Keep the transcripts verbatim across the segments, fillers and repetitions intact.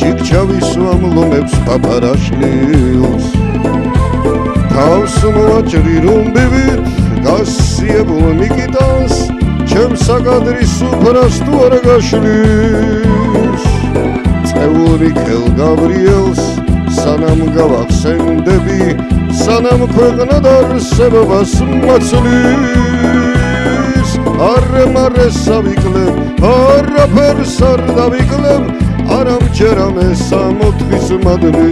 შიგჩავის ვამლომებს პაპარაშლილს თავს მოაჭრი რუმბივით გასიებულ მიკიტანს ჩემს საკადრის სუფრას თუ არ გაშლის წეული ქელ გაბრიელს სანამ გავახსენდები სანამ ქვეყნად არსებობას მაცლის არემარეს ავიკლებ არაფერს არ დავიკლებ არამჯერამ სამოთხის მადლი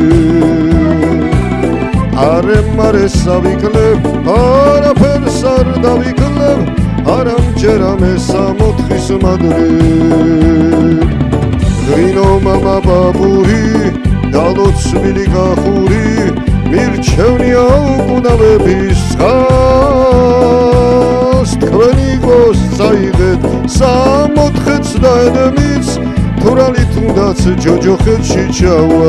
არემარეს ავიკლებ არაფერს არ დავიკლებ არამჯერამ სამოთხის მადლი ღვინო მამა ბაბური დალოცვილი გახური მირჩევნია უკუნავების წყალს თქვენი იყოს წაიღეთ სამოთხეც და ედმიც თურალი თუნდაც ჯოჯოხეთში ჩავა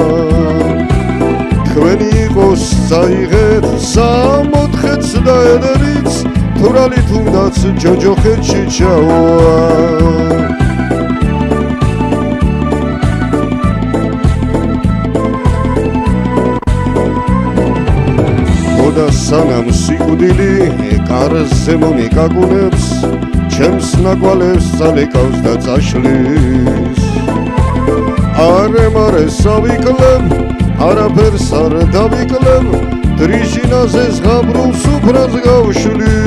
თქვენი იყოს წაიღეთ სამოთხეც და ედმიც თურალი თუნდაც ჯოჯოხეთში ჩავა და სანამ სიკვდილი კარზე მომიკაკუნებს ჩემს ნაკვალევს წალეკავს და წაშლის არემარეს ავიკლებ არაფერს არ დავიკლებ დრიჟინაზე ზღაბრულ სუფრას გავშლი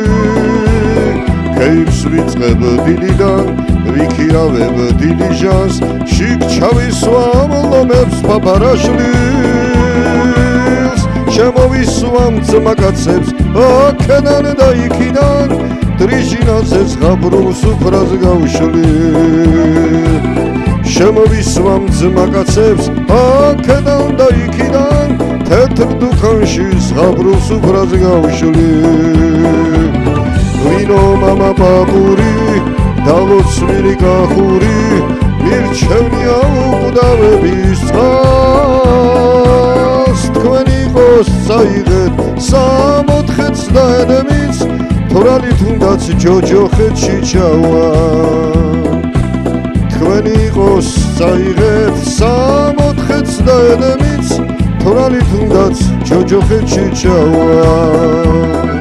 ქეიფს ვიწყებ დილიდან ვიქირავებ დილიჟანს შიგჩავის ვამლომებს პაპარაშლის შემოვისვამ ძმაკაცებს აქედან და იქიდან დრიჟინაზე ზღაბრულ სუფრას გავშლი შემოვისვამ ძმაკაცებს აქედან და იქიდან თეთრ დუქანში ზღაბრულ სუფრას გავშლი ღვინო მამა ბაბური დალოცვილი გახური მირჩევნია უკუდავების წყალს თქვენი იყოს წაიღეთ სამოთხეც და ედმიც თურალი თუნდაც ჯოჯოხეთში ჩავა თქვენი იყოს წაიღეთ სამოთხეც და ედმიც თურალი თუნდაც ჯოჯოხეთში ჩავა